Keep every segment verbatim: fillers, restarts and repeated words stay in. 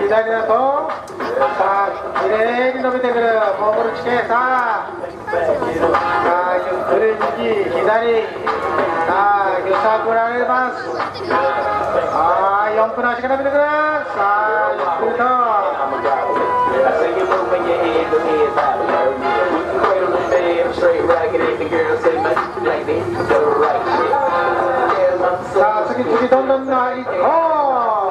左だとさあきれいに伸びてくるモンゴル地形。さあさあゆっくり右左さあ揺さぶられます。ああよんぷんの足が伸びてくる。さあゆっくりとさあ次次どんどんな行こう。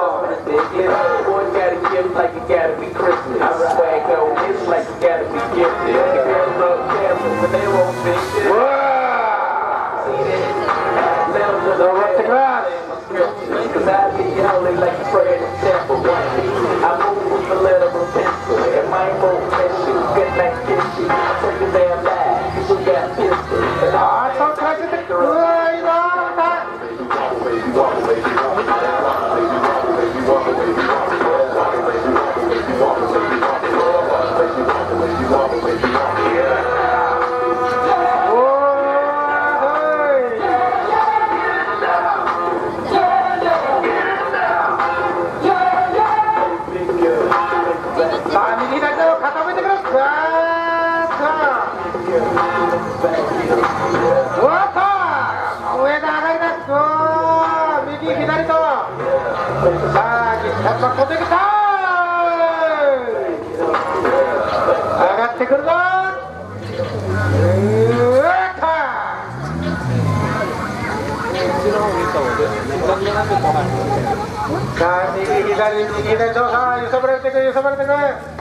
さあ右左右左とさあ揺さぶられてくる揺さぶられてくる。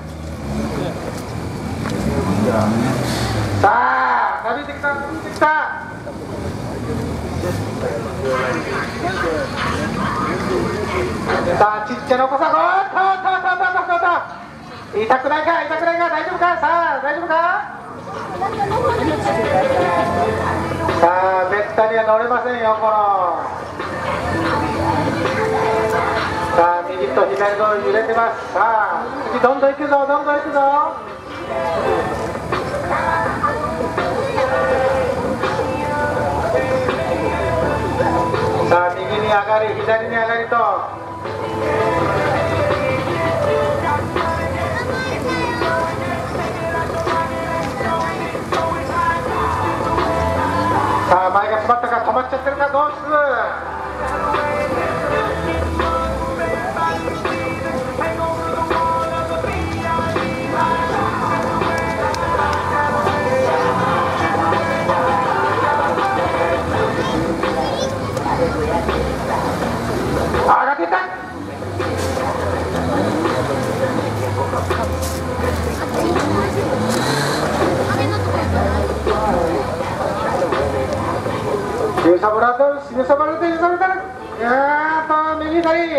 さあ伸びてきた伸びてきた。さあちっちゃなお子さん、おっとおっとおっとおっとおっと痛くないか痛くないか大丈夫か。さあ大丈夫か。さあめったには乗れませんよこの。さあ右と左と揺れてます。さあ次どんどん行くぞどんどん行くぞ。さあ右に上がり左に上がりとさあ前が詰まったか止まっちゃってるかどうする。上がっていった。揺さぶられて揺さぶられて揺さぶられていやーと右左。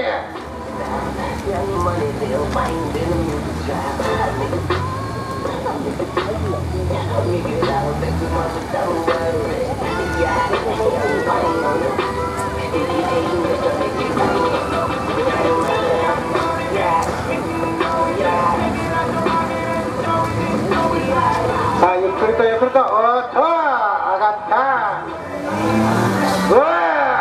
さあゆっくりとゆっくりとおっと上がった。うわ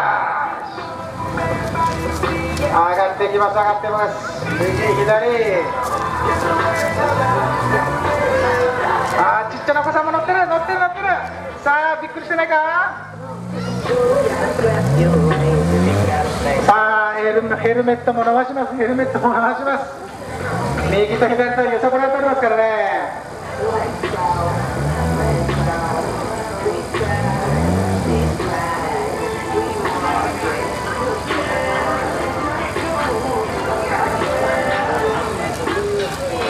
上がってきます上がってます。右左あーちっちゃなお子さんも乗ってる乗ってる乗ってる。さあびっくりしてないか。さあヘルヘルメットも伸ばしますヘルメットも伸ばします。右と左と揺さぶられておりますからね。